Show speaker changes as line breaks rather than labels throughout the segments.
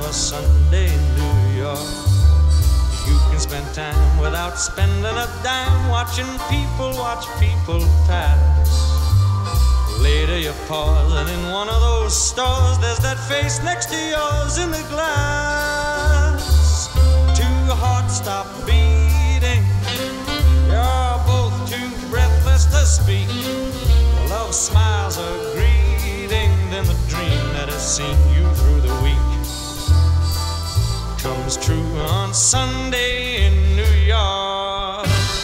a Sunday in New York. You can spend time without spending a dime, watching people watch people pass. Later you pause and in one of those stores there's that face next to yours in the glass. Two hearts stop beating, you're both too breathless to speak. Love smiles a greeting, then the dream that has seen you through the week comes true on Sunday in New York.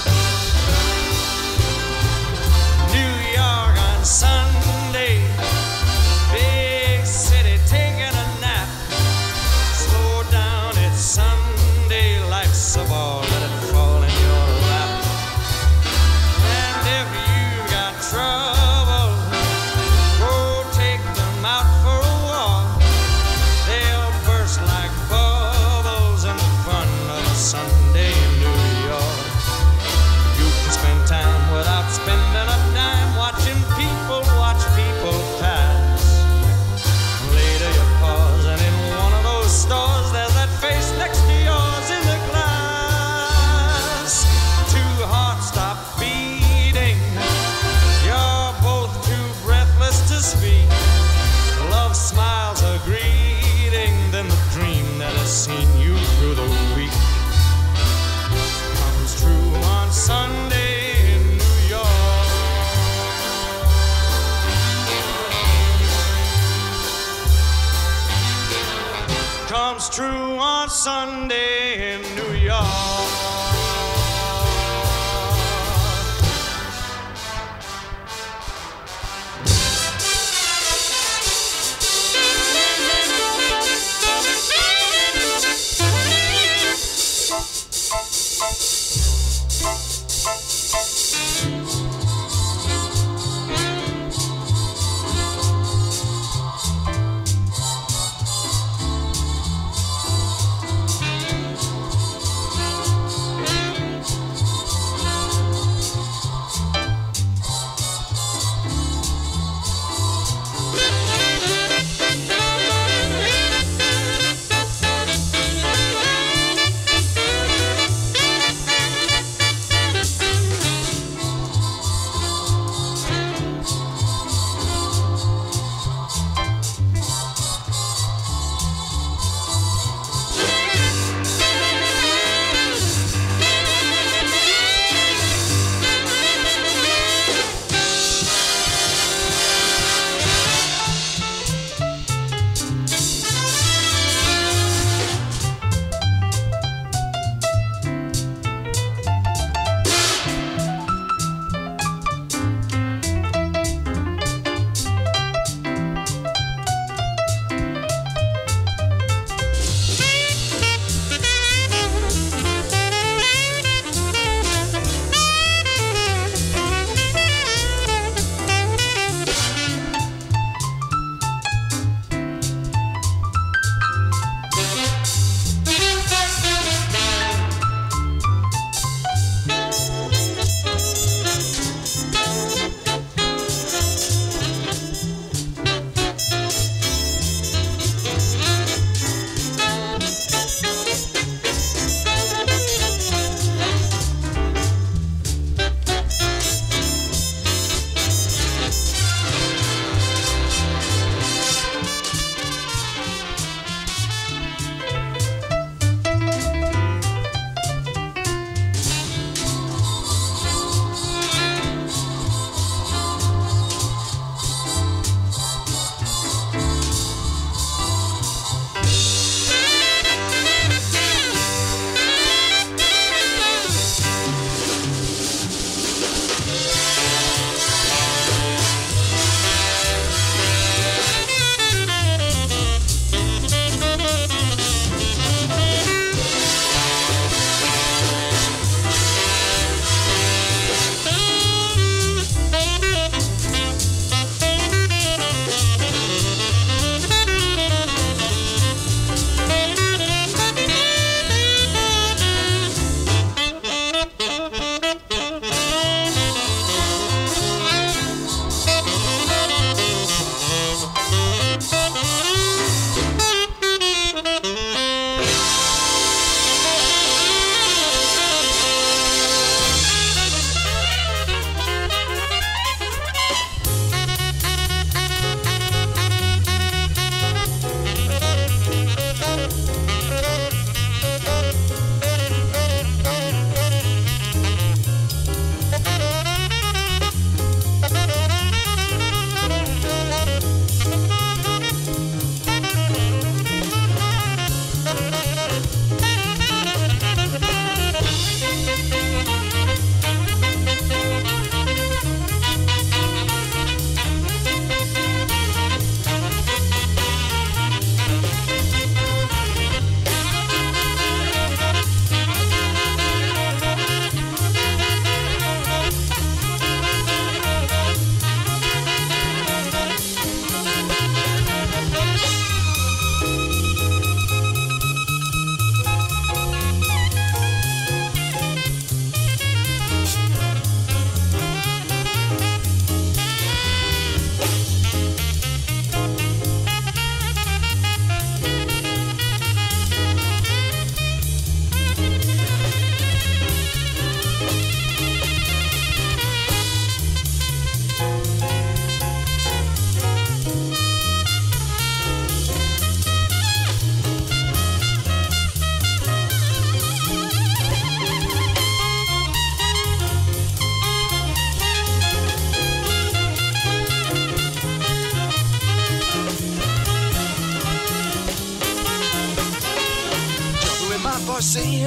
New York on Sunday, big city taking a nap. Slow down, it's Sunday, life's a ball, let it fall in your lap. And if you got trouble, go take them out for a walk. They'll burst like bubbles in the fun of a Sunday in New York. You can spend time without spending a dime, watching people watch people pass. Later you pause and in one of those stores there's that face next to yours in the glass.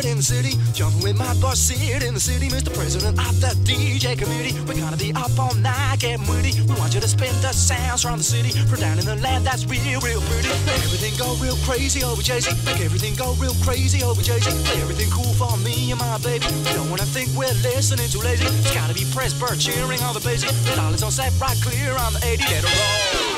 in the city, jumping with my boss Sid in the city, Mr. President of the DJ community. We're gonna be up all night, getting witty. We want you to spin the sounds from the city, from down in the land that's real, real pretty. Make everything go real crazy over Jay-Z. Make everything go real crazy over Jay-Z. Play everything cool for me and my baby. Don't wanna think we're listening too lazy. It's gotta be Pressburg cheering on the bassy. The dollars on set right clear on the 80. Let it roll.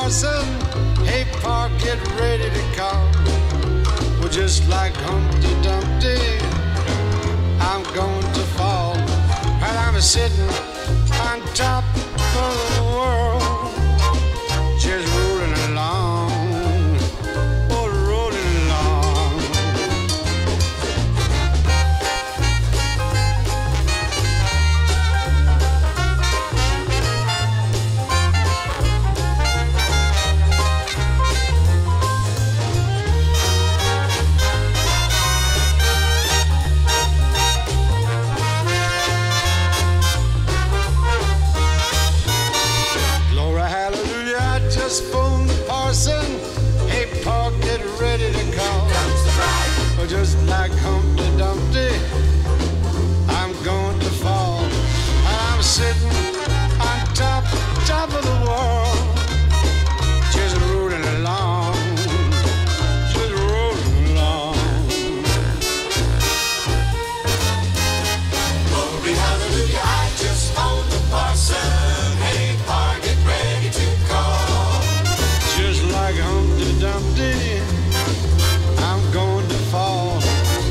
parson, hey, Pa, get ready to call. Well, just like Humpty Dumpty, I'm going to fall. While I'm sitting on top of the world, just rolling along, oh, rolling along. Phone the parson, hey, Pa, get ready to call. Well, just like Humpty Dumpty, I'm going to fall. And I'm sitting on top of the world, just rolling along, just rolling along. Glory, hallelujah, I just phoned the parson, hey, Pa, get ready to call. Just like Humpty Dumpty, I'm going to fall.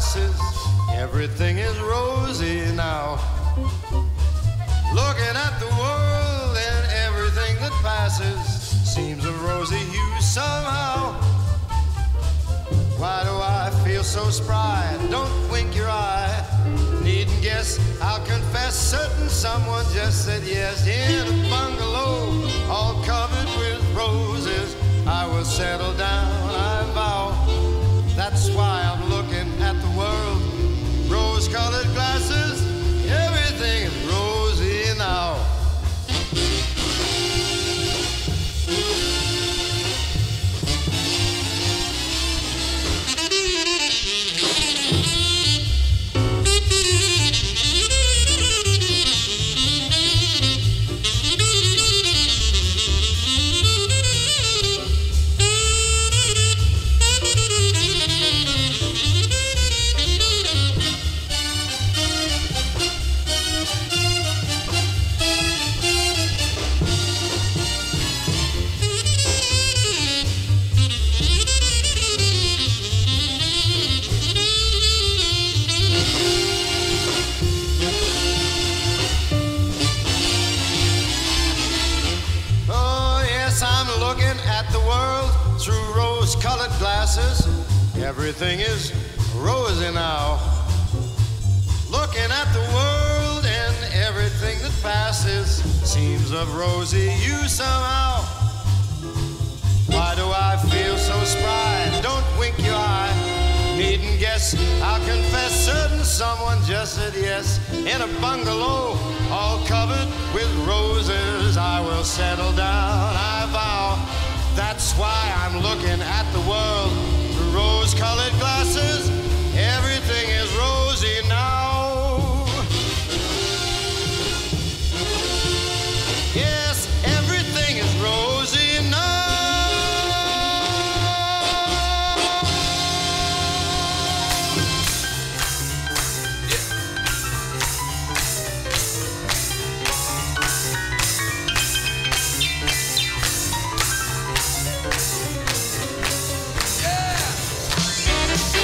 glasses, everything is rosy now. Looking at the world and everything that passes seems a rosy hue somehow. Why do I feel so spry? Don't wink your eye. Needn't guess, I'll confess, certain someone just said yes. In a bungalow all covered with roses, I will settle down, I vow. That's why I'm looking at the world. Rose-colored glasses, everything is rosy now. Everything is rosy now. Looking at the world and everything that passes seems of rosy hue somehow. Why do I feel so spry? Don't wink your eye. Needn't guess, I'll confess, certain someone just said yes. In a bungalow all covered with roses, I will settle down, I vow. That's why I'm looking at the world through rose-colored glasses. Everything is rosy now. Yes, everything is rosy now. Yeah.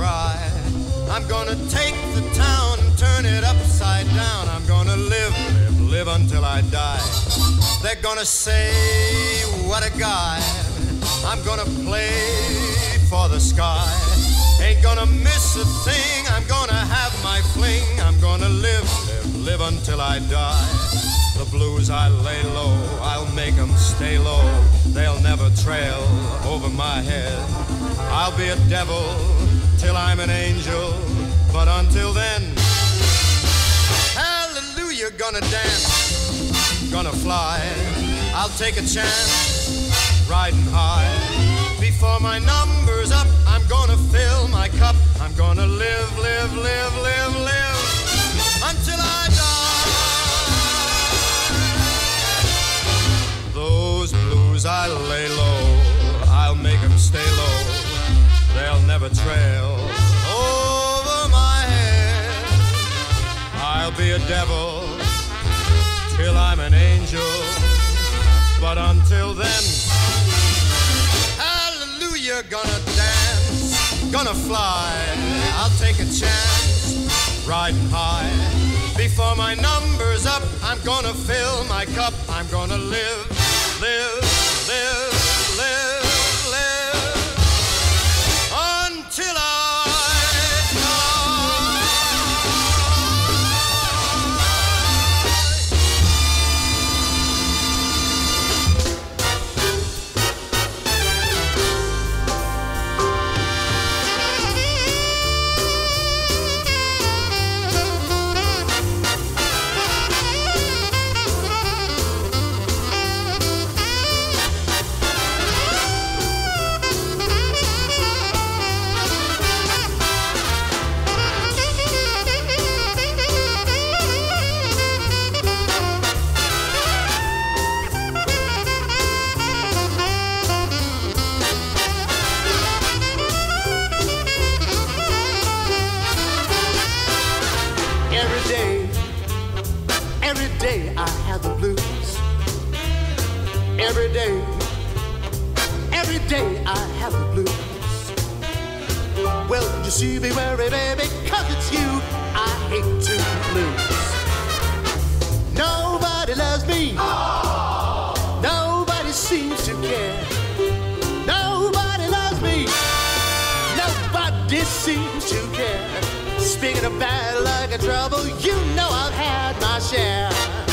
fry. I'm gonna take the town and turn it upside down. I'm gonna live, live, live until I die. They're gonna say, what a guy. I'm gonna play for the sky. Ain't gonna miss a thing. I'm gonna have my fling. I'm gonna live, live, live until I die. The blues I lay low, I'll make them stay low. They'll never trail over my head. I'll be a devil till I'm an angel, but until then, hallelujah, gonna dance, gonna fly. I'll take a chance, riding high. Before my number's up, I'm gonna fill my cup. I'm gonna live, live, live, live, live until I die. Those blues I lay low, I'll make them stay low. They'll never trail over my head. I'll be a devil till I'm an angel, but until then, hallelujah, gonna dance, gonna fly. I'll take a chance, riding high. Before my number's up, I'm gonna fill my cup. I'm gonna live, live, live, live, live until I every day I have the blues. Well, you see me worry, baby, 'cause it's you I hate to lose. Nobody loves me. Nobody seems to care. Nobody loves me. Nobody seems to care. Speaking of bad luck and trouble, you know I've had my share.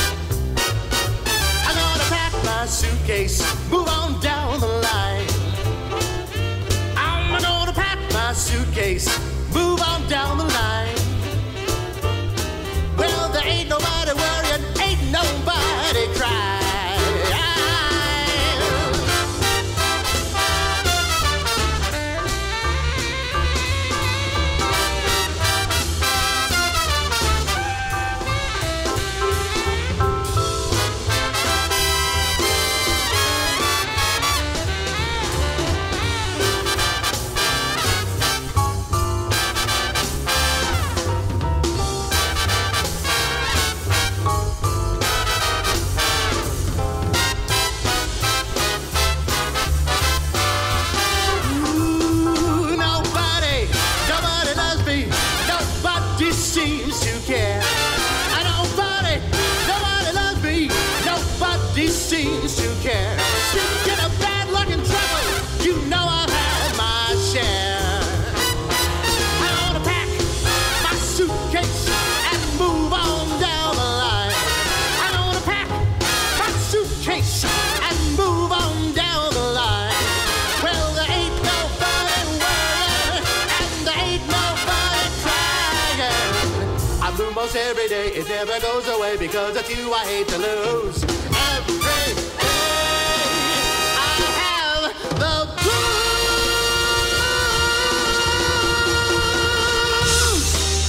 My suitcase, move on down the line. I'm gonna pack my suitcase, move on down the line. Well, there ain't nobody worrying, ain't nobody crying. Seems to care. Speaking of bad luck and trouble, you know I've had my share. I'm gonna pack my suitcase and move on down the line. I'm gonna pack my suitcase and move on down the line. Well, there ain't nobody worrying and there ain't nobody crying. I lose most every day, it never goes away because of you I hate to lose. Every day I have the blues.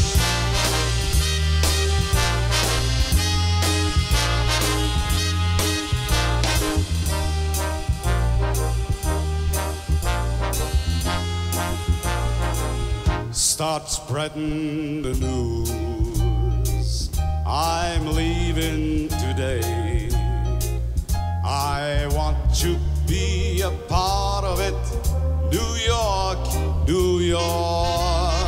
Start spreading the news. I'm leaving today. I want to be a part of it. New York, New York.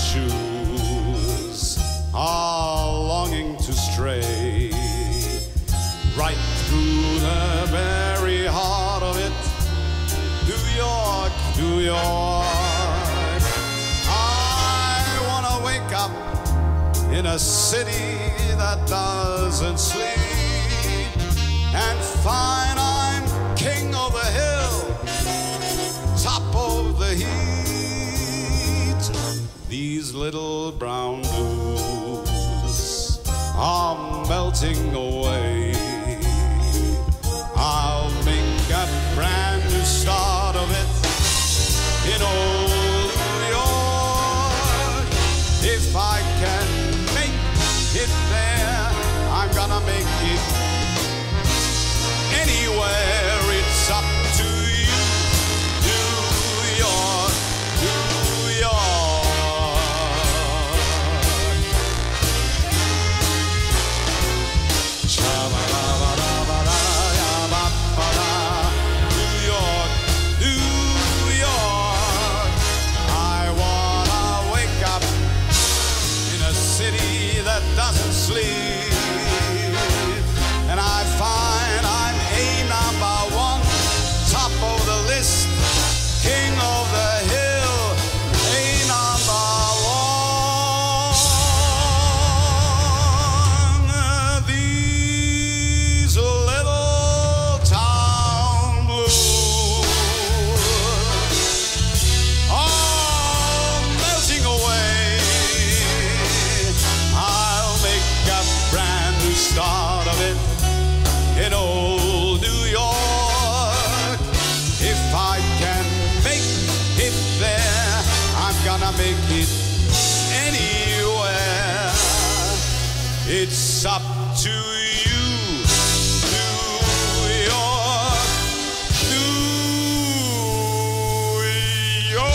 shoes are longing to stray right through the very heart of it. New York, New York. I wanna wake up in a city that doesn't sleep and find I'm king of the hill, top of the heat. These little brown blues are melting away. I'll make a brand new start of it in old New York. If I can make it there, I'm gonna make it anywhere. It's up to you, New York, New York. New York, New York. I wanna wake up in a city that doesn't sleep, and I find I'm a number one, top of the list, king of the hill, a number one. These little town blues are melting away. I'll make a brand new start of it in old New York. If I can make it there, I'm gonna make it anywhere. It's up to you, New York, New York.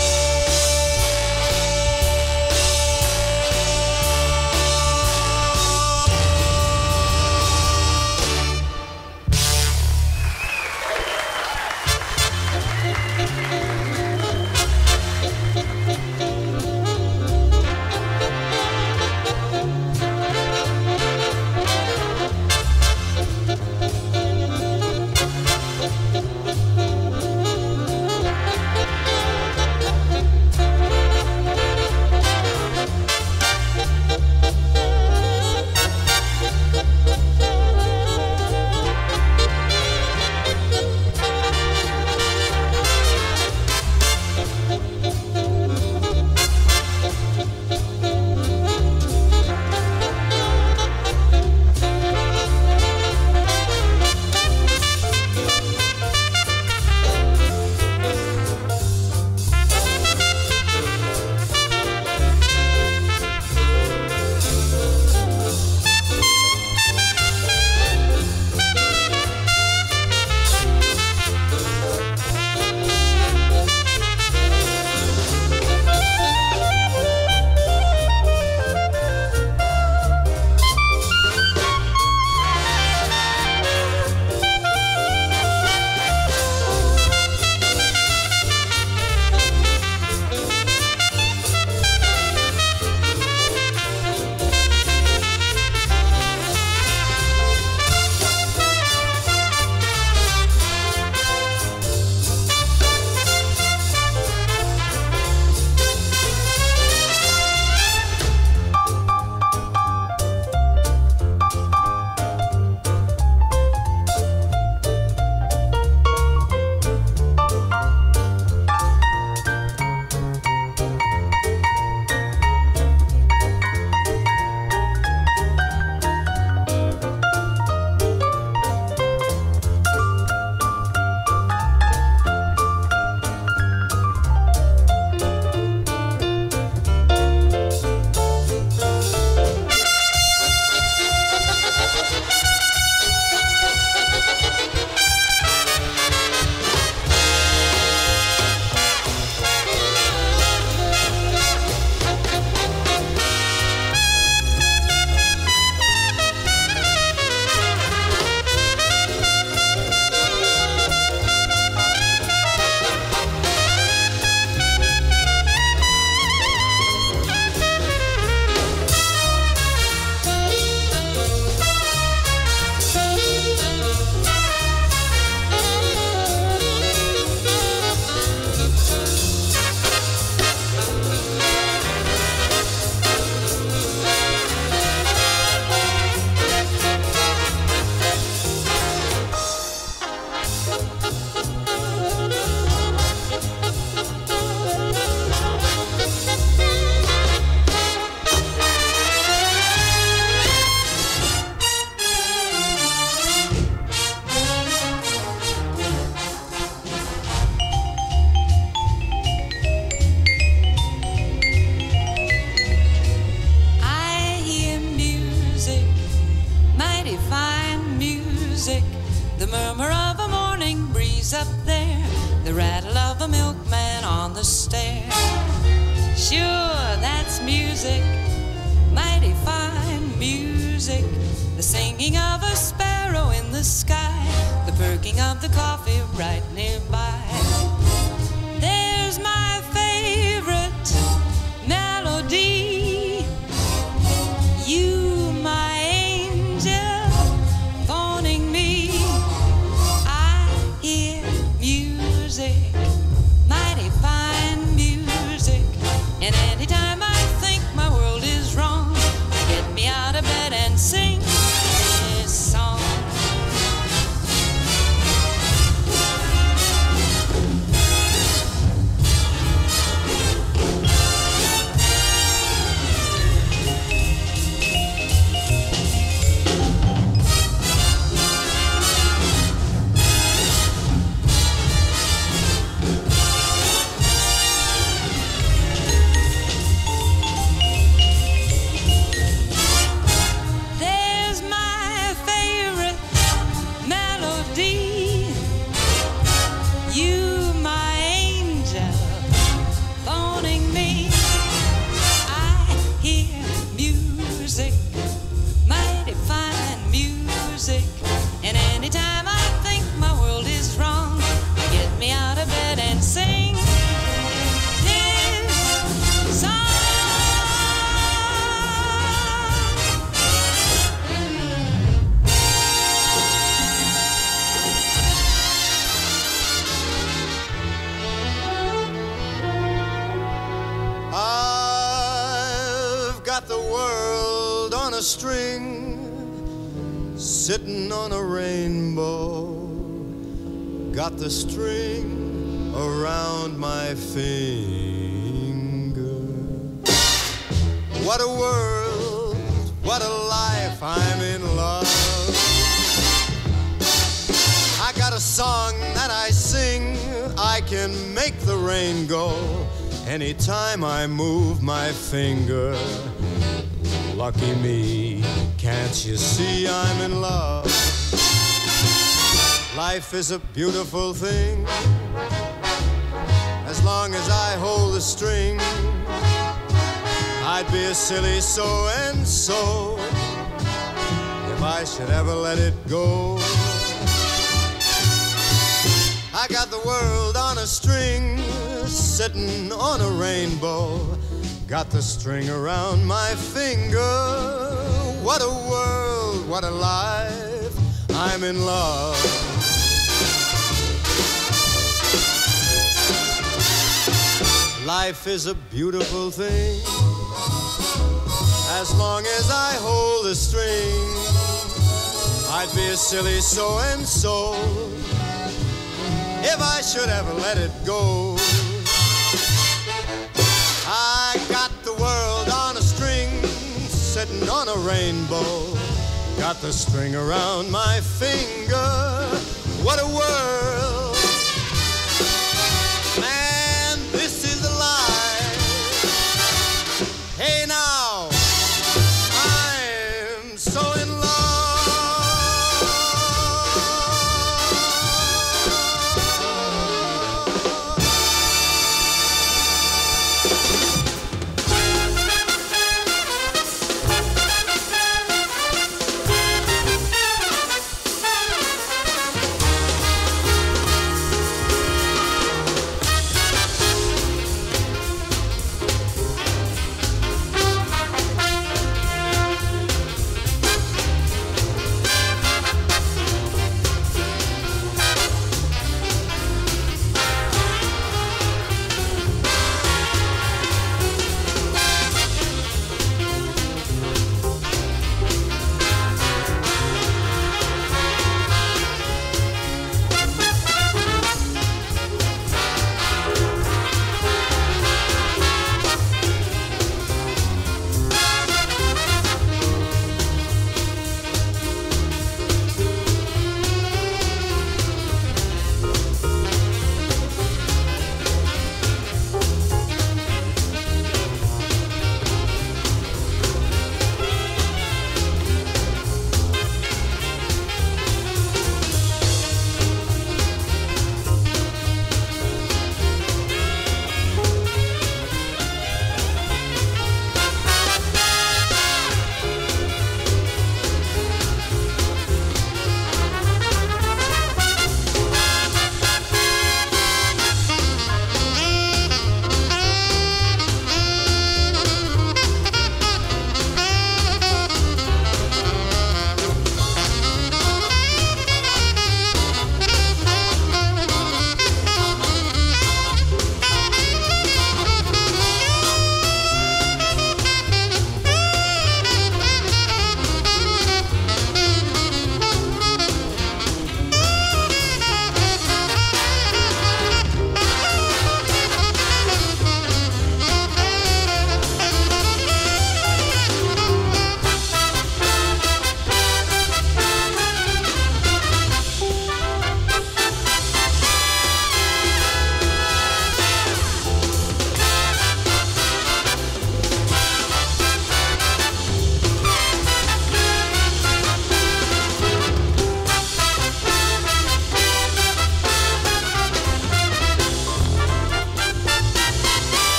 the stair. Sure, that's music, mighty fine music. The singing of a sparrow in the sky, the perking of the coffee right nearby. There's my favorite melody. You, my angel, phoning me. I hear music, mighty fine music. And anytime I think my world is wrong, get me out of bed and sing this song.
Sitting on a rainbow, got the string around my finger. What a world, what a life, I'm in love. I got a song that I sing, I can make the rain go anytime I move my finger. Lucky me, can't you see I'm in love? Life is a beautiful thing, as long as I hold the string. I'd be a silly so-and-so if I should ever let it go. I got the world on a string, sitting on a rainbow, got the string around my finger. What a world, what a life, I'm in love. Life is a beautiful thing, as long as I hold the string. I'd be a silly so-and-so if I should ever let it go. I got the world on a string, sitting on a rainbow, got the string around my finger. What a world, man, this is a life. Hey now, I'm so in love.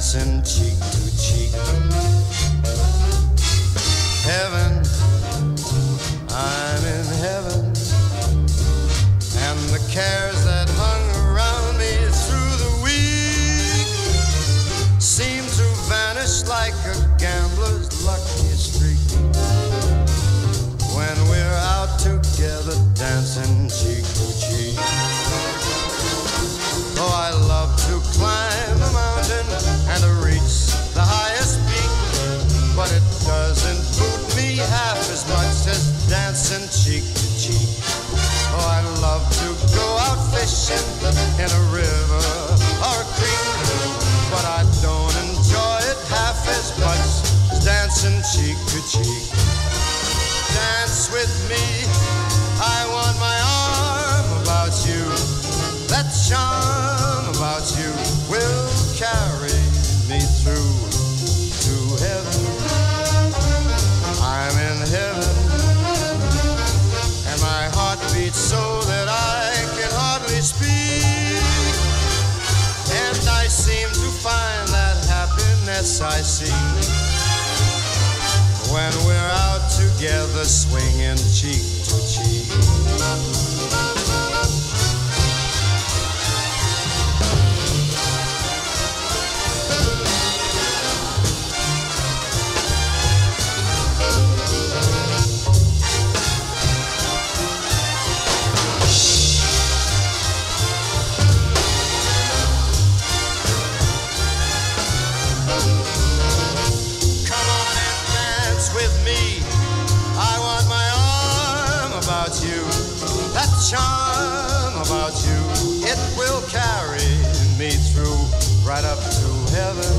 dancing cheek to cheek. Heaven, I'm in heaven, and the cares that hung around me through the week seem to vanish like a gambler's lucky streak when we're out together dancing cheek to cheek. Oh, I love to climb a mountain and to reach the highest peak, but it doesn't boot me half as much as dancing cheek to cheek. Oh, I love to go out fishing in a river or a creek, but I don't enjoy it half as much as dancing cheek to cheek. Dance with me, I want my arm about you. That charm about you will carry me through to heaven. I'm in heaven, and my heart beats so that I can hardly speak. And I seem to find that happiness I see when we're out together swinging cheek to cheek. Charm about you, it will carry me through right up to heaven.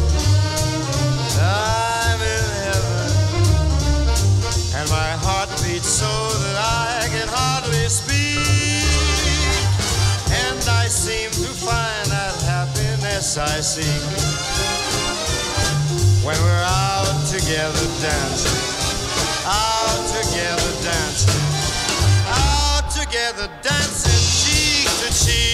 I'm in heaven, and my heart beats so that I can hardly speak. And I seem to find that happiness I seek when we're out together dancing, out together dancing, together dancing cheek to cheek.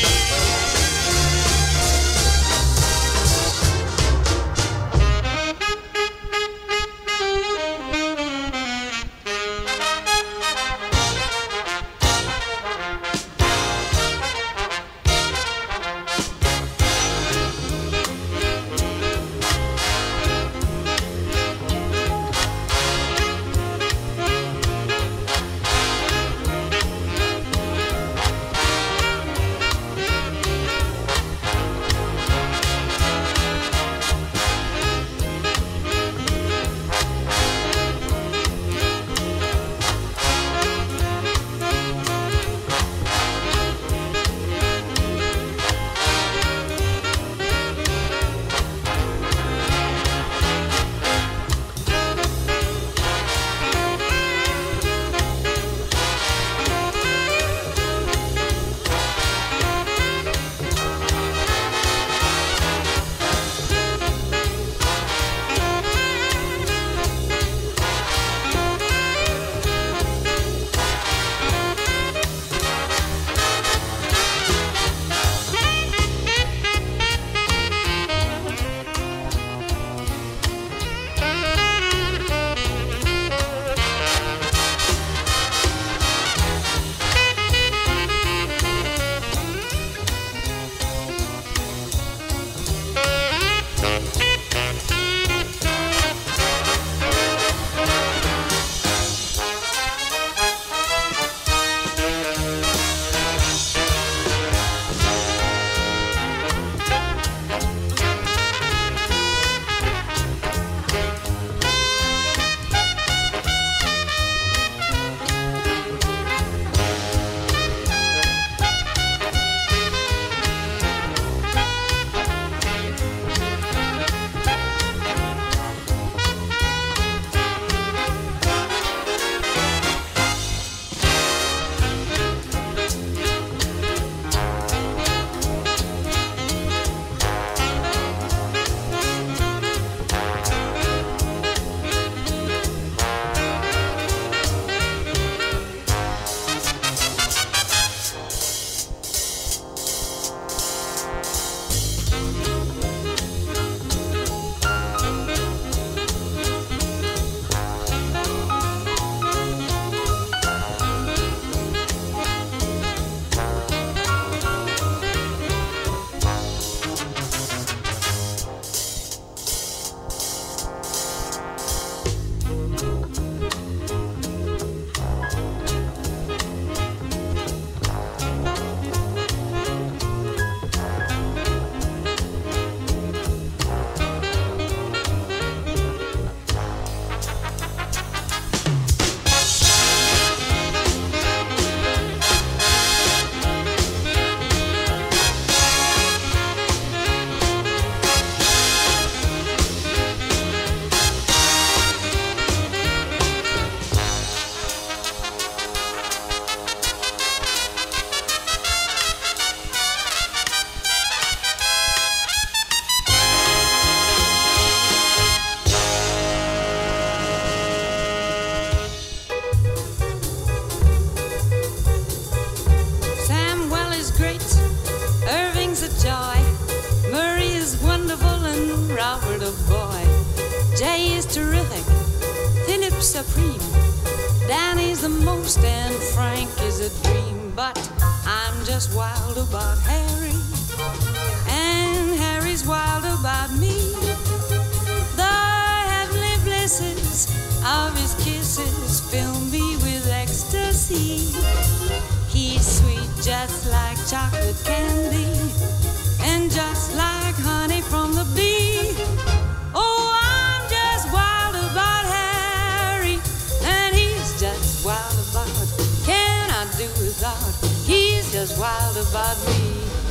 supreme. Danny's the most and Frank is a dream. But I'm just wild about Harry, and Harry's wild about me. The heavenly blisses of his kisses fill me with ecstasy. He's sweet just like chocolate candy, and just like honey from the bee. Oh, I'm just wild about Harry, and he's just wild about. Can I do without? He's just wild about me.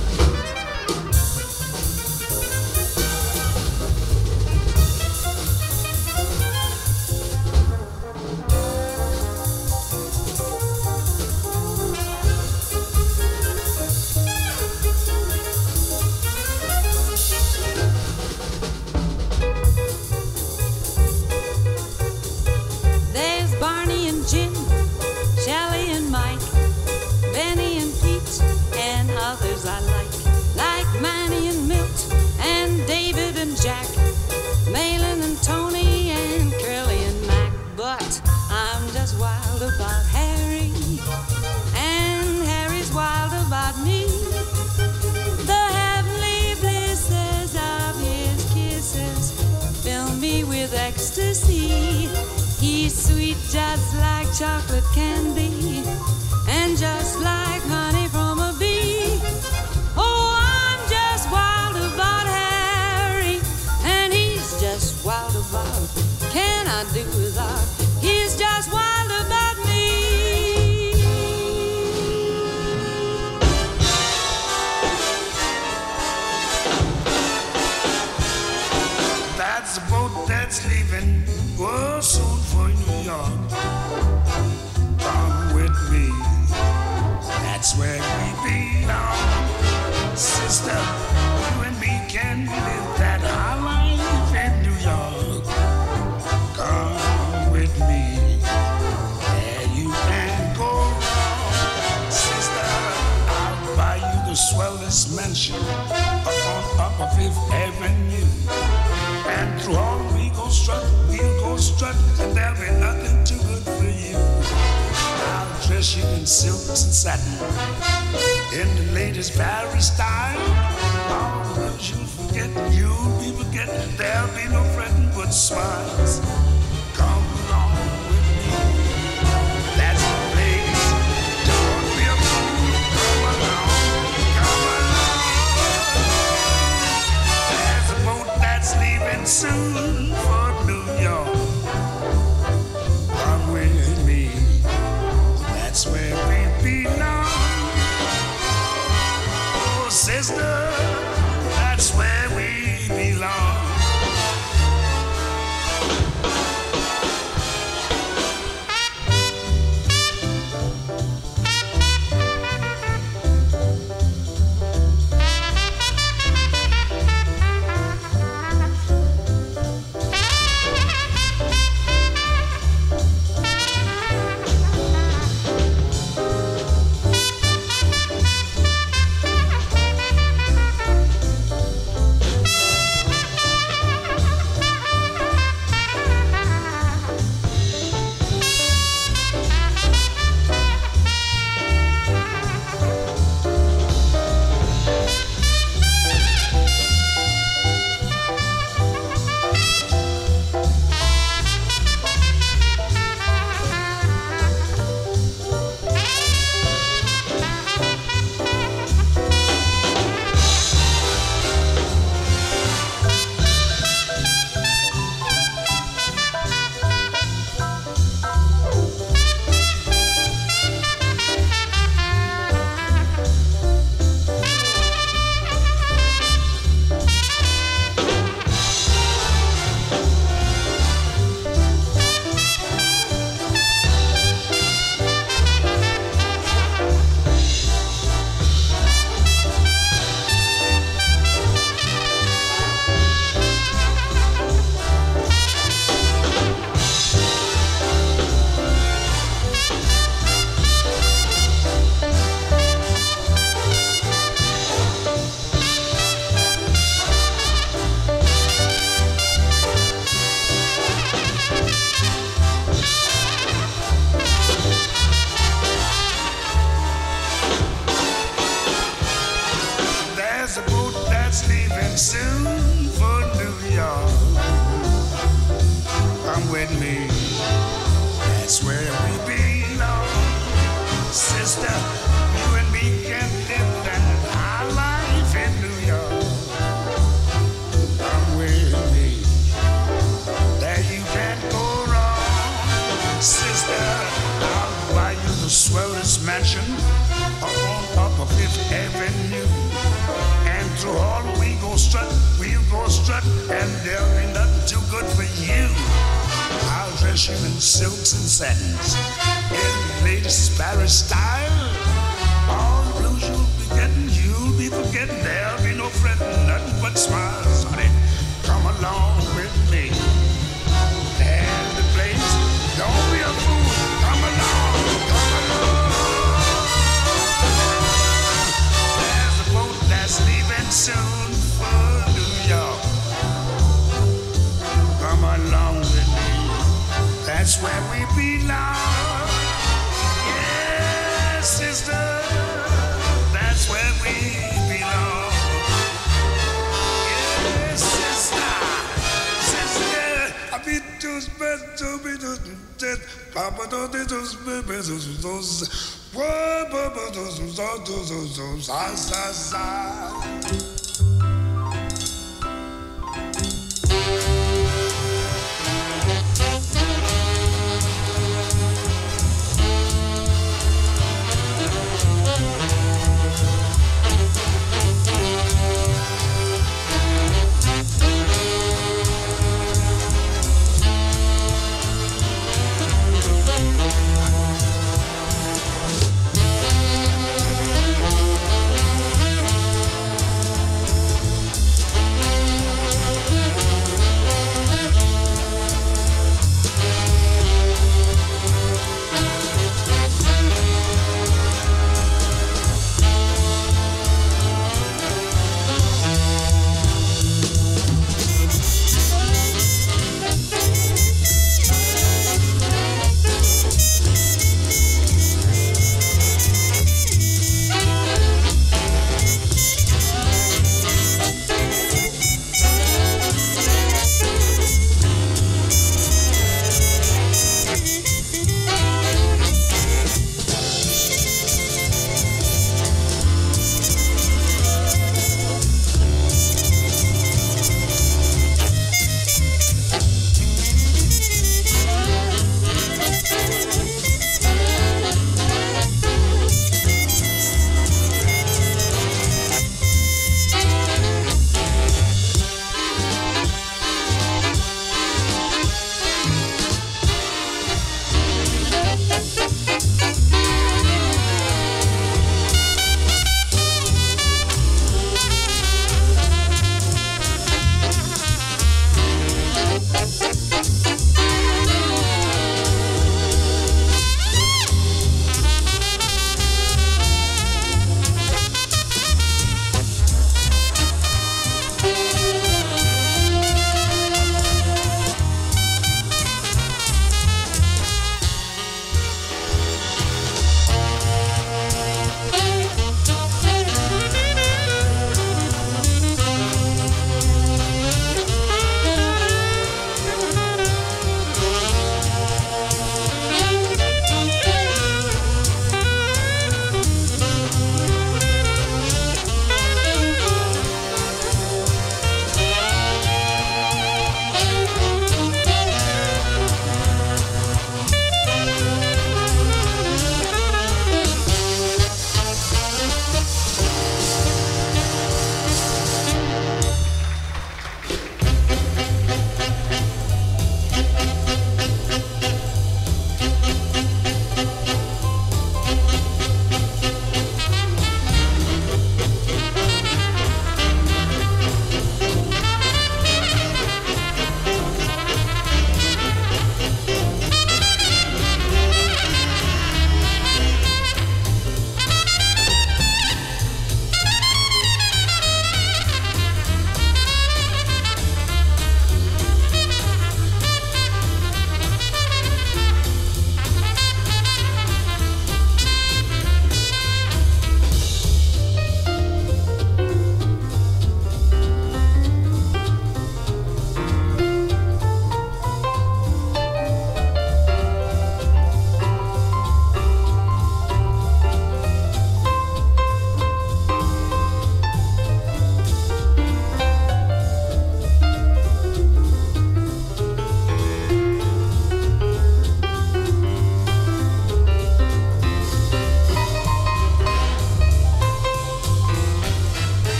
Jim, Shelley and Mike, Benny and Pete, and others I like Manny and Milt, and David and Jack, Malin and Tony, and Curly and Mac. But I'm just wild about Harry, and Harry's wild about me. The heavenly blisses of his kisses fill me with ecstasy. He's sweet just like chocolate candy, and just like honey from a bee. Oh, I'm just wild about Harry, and he's just wild about. Can I do without? He's just wild about me.
That's the boat that's leaving. Oh, soon for New York. Come with me. That's where we belong. Sister, you and me can live that high life in New York. Come with me. There you can go wrong. Sister, I'll buy you the swellest mansion up on Upper Fifth Avenue. And through all we'll go strut, and there'll be nothing too good for you. I'll dress you in silks and satin, in the latest Paris style. All the words you'll forget, you'll be forgetting. There'll be no fretting but smiles. Come along with me, that's the place. Don't be a fool, come along, come along. There's a boat that's leaving soon for New York. Come with me, that's where we belong. Oh, sister, that's where we belong. with me. That's where we belong. Sister, you and me can live that high life in New York. Come with me. There you can't go wrong. Sister, I'll buy you the swellest mansion up on top of Fifth Avenue. And through all we'll go strut, and there'll be nothing too good for you. I'll dress you in silks and satins, in latest Paris style. All the blues you'll be forgetting. There'll be no fretting, nothing but smiles, honey. Come along with me. There's the place. Don't be a fool. Come along, come along. There's a boat that's leaving soon for New York. Come along with me. That's where we belong. Yes, sister. That's where we belong. Yes, sister. Sister. I beat those best to be those dead. Papa don't do those babies. What Papa those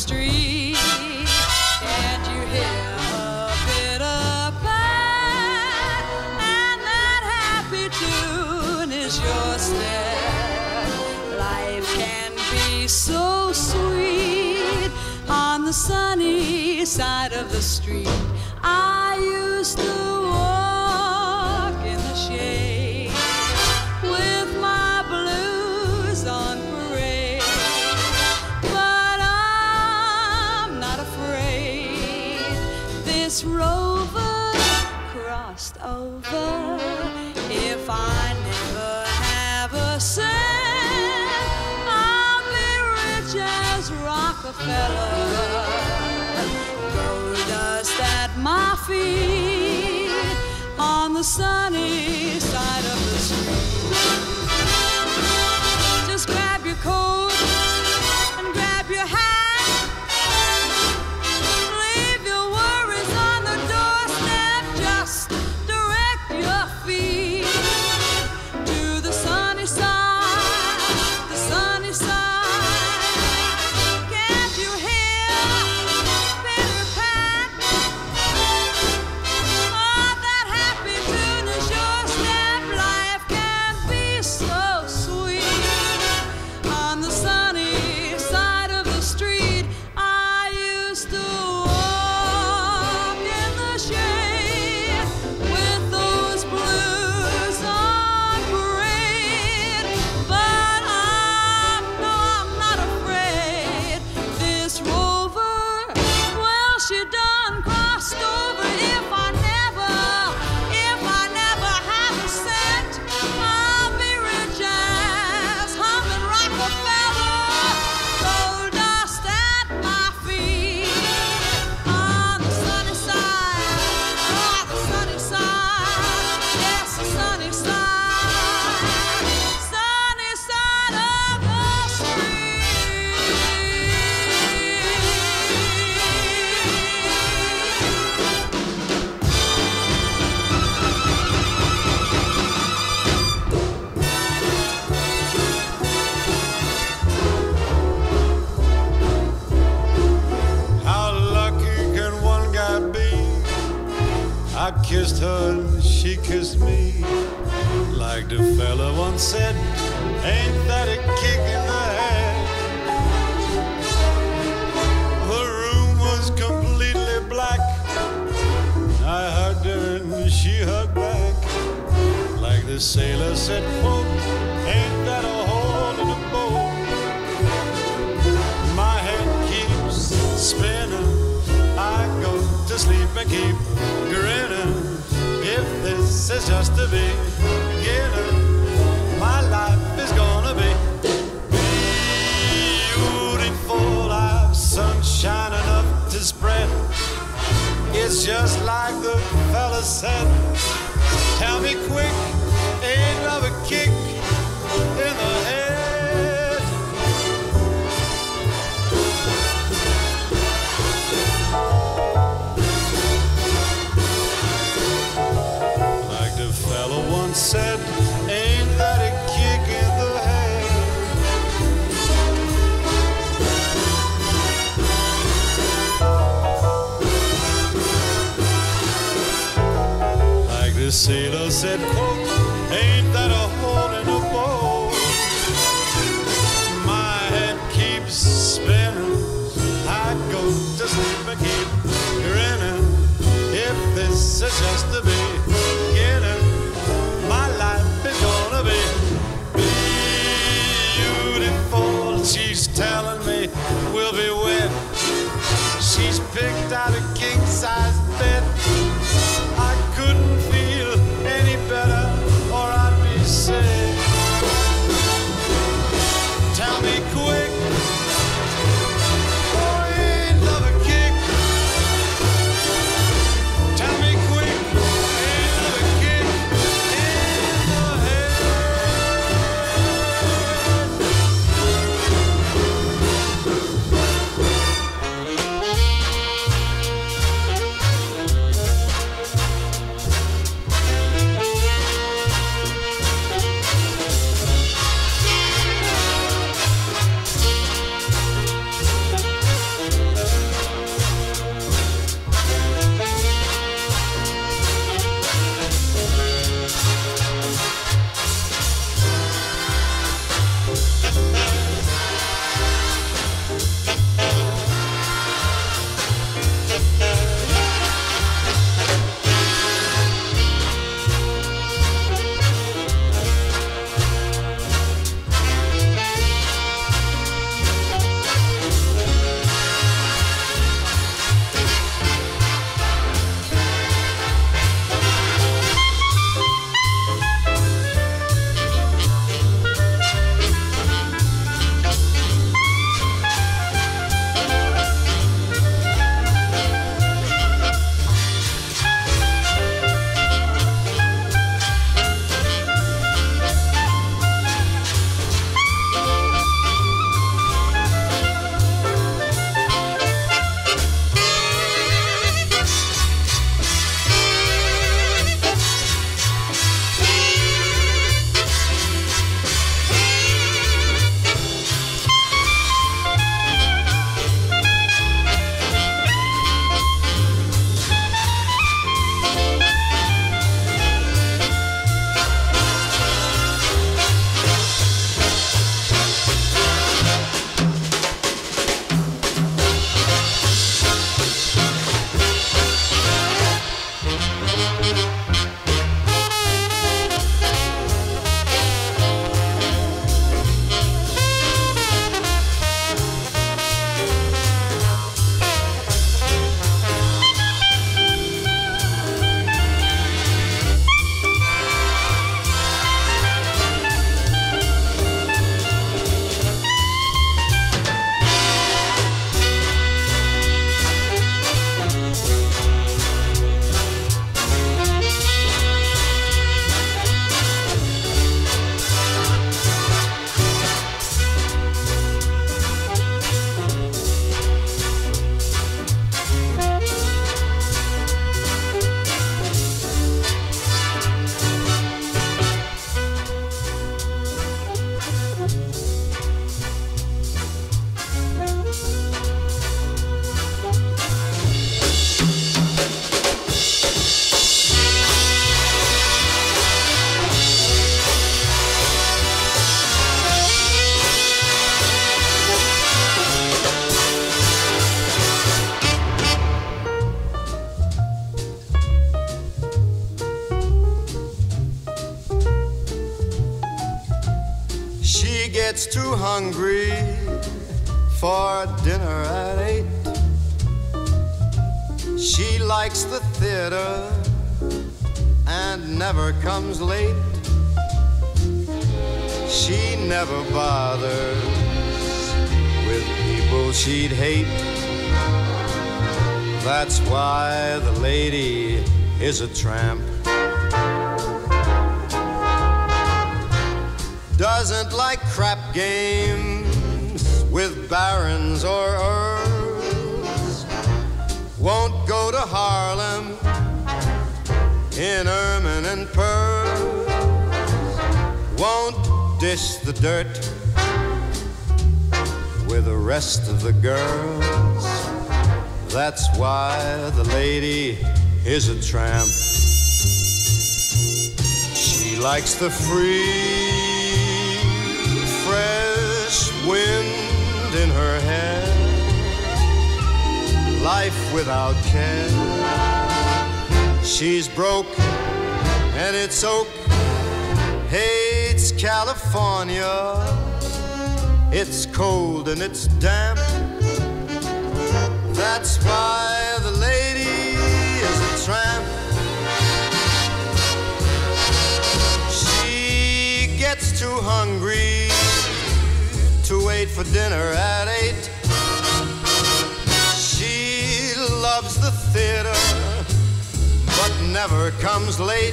street. Can't you hear a pitter pat? And that happy tune is your step. Life can be so sweet on the sunny side of the street. I used to walk in the shade with my blues on parade, but I'm not afraid. This rover crossed over. If I never have a cent, I'll be rich as Rockefeller. Gold dust at my feet on the sunny side of the street. Just grab your coat and grab your hat. Leave your worries on the doorstep. Just direct your feet to the sunny side, the sunny side. Can't you hear pitter pat? Oh, that happy tune is your step. Life can be so sweet on the sunny side of the street. I used to walk in the shade with those blues on parade, but I'm not afraid. This rover, well, she done crossed over. If I never have a cent, I'll be rich as humming Rockefeller. Gold dust at my feet on the sunny side, oh, the sunny side, yes, the sunny side of the street.
How lucky can one guy be? I kissed her and she kissed me. Like the fella once said, ain't that a kick in the head? The room was completely black. I hugged her and she hugged back. Like the sailor said, quote, ain't that a hole in the boat? My head keeps spinning. I go to sleep and keep grinning. If this is just the beginning, my life is gonna be beautiful. I've sunshine enough to spread. It's just like the fella said. Tell me quick, ain't love a kick in the head? Like the fella once said, ain't that a kick in the head? Like the sailor said, quote, ain't that a hole in the boat? My head keeps spinning. I go to sleep and keep grinning. If this is just the beginning, my life is gonna be beautiful. She's telling me we'll be wed. She's picked out a king-size bed. I couldn't feel any better, or I'd be sick. Tell me quick, oh, ain't love a kick? Tell me quick, ain't love a kick in the head?
gets too hungry for dinner at 8. She likes the theater and never comes late. She never bothers with people she'd hate. That's why the lady is a tramp. Doesn't like crap games with barons or earls. Won't go to Harlem in ermine and pearls. Won't dish the dirt with the rest of the girls. That's why the lady is a tramp. She likes the free, fresh wind in her hair, life without care. She's broke and it's oak, hates California. It's cold and it's damp. That's why the lady is a tramp. She gets too hungry to wait for dinner at 8. She loves the theater but never comes late.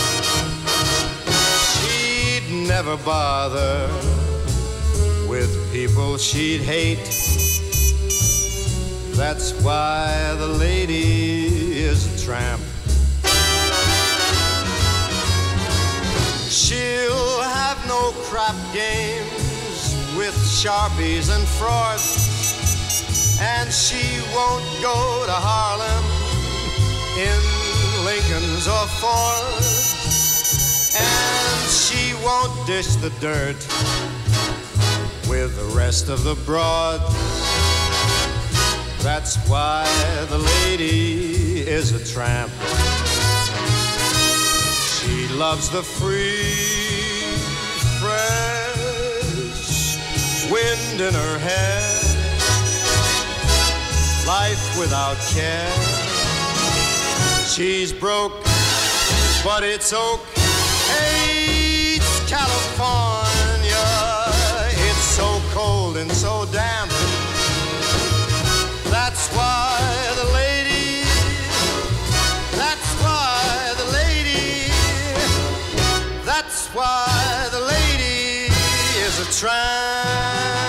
She'd never bother with people she'd hate. That's why the lady is a tramp. She'll have no crap games with Sharpies and frauds, and she won't go to Harlem in Lincolns or Fords, and she won't dish the dirt with the rest of the broads. That's why the lady is a tramp. She loves the free, fresh wind in her hair, life without care. She's broke, but it's oak, hates California. It's so cold and so damp. That's why the lady, that's why the lady, that's why the lady is a tramp.